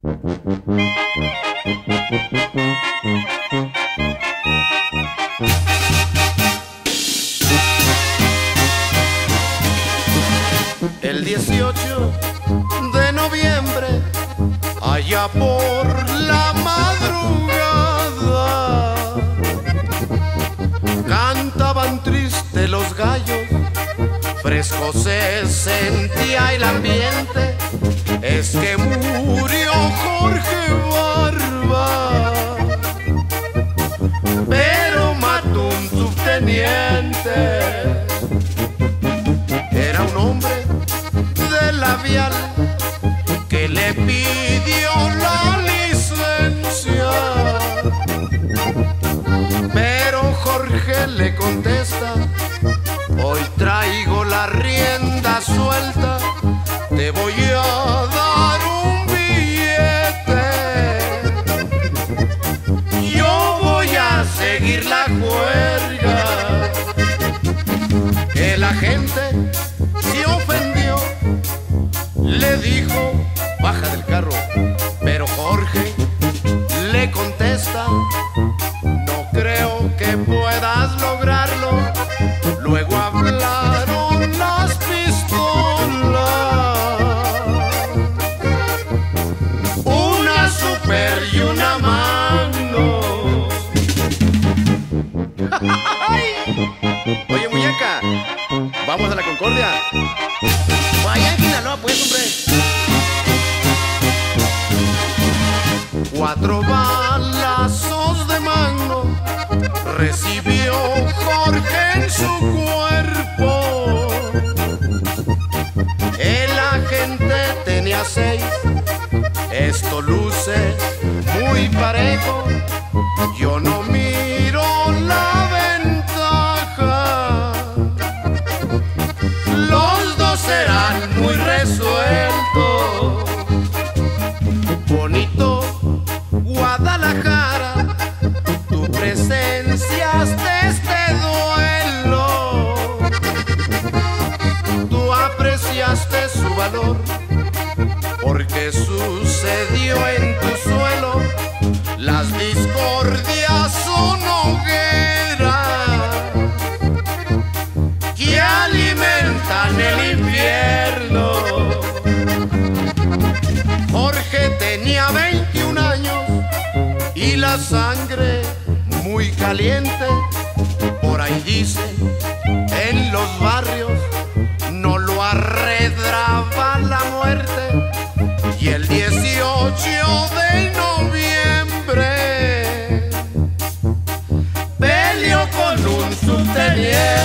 El 18 de noviembre, allá por la madrugada, cantaban triste los gallos, fresco se sentía el ambiente. Es que murió Jorge Barba, pero mató un subteniente. Era un hombre de labial que le pidió la licencia, pero Jorge le contesta: hoy traigo la rienda suelta, te voy a dar un billete, yo voy a seguir la juerga. El agente se ofendió, le dijo: baja del carro. Pero Jorge le contesta: no creo que puedas lograrlo. Luego hablaron las pistolas, una super y una mano. Oye, muñeca, vamos a la Concordia. Allá en Sinaloa, pues, hombre. 4 balazos de mano recibió Jorge en su cuerpo. El agente tenía 6. Esto luce muy parejo. Yo no miro la ventaja. Los dos serán muy resueltos. Bonito Guadalajara, tú presenciaste este duelo. Tú apreciaste su valor, porque sucedió en tu suelo. Las discordias son hogueras que alimentan el infierno. Jorge tenía 21 años y la sangre muy caliente. Por ahí dicen, en los barrios no lo arredraba la muerte. Y el 18 de noviembre peleó con un subteniente.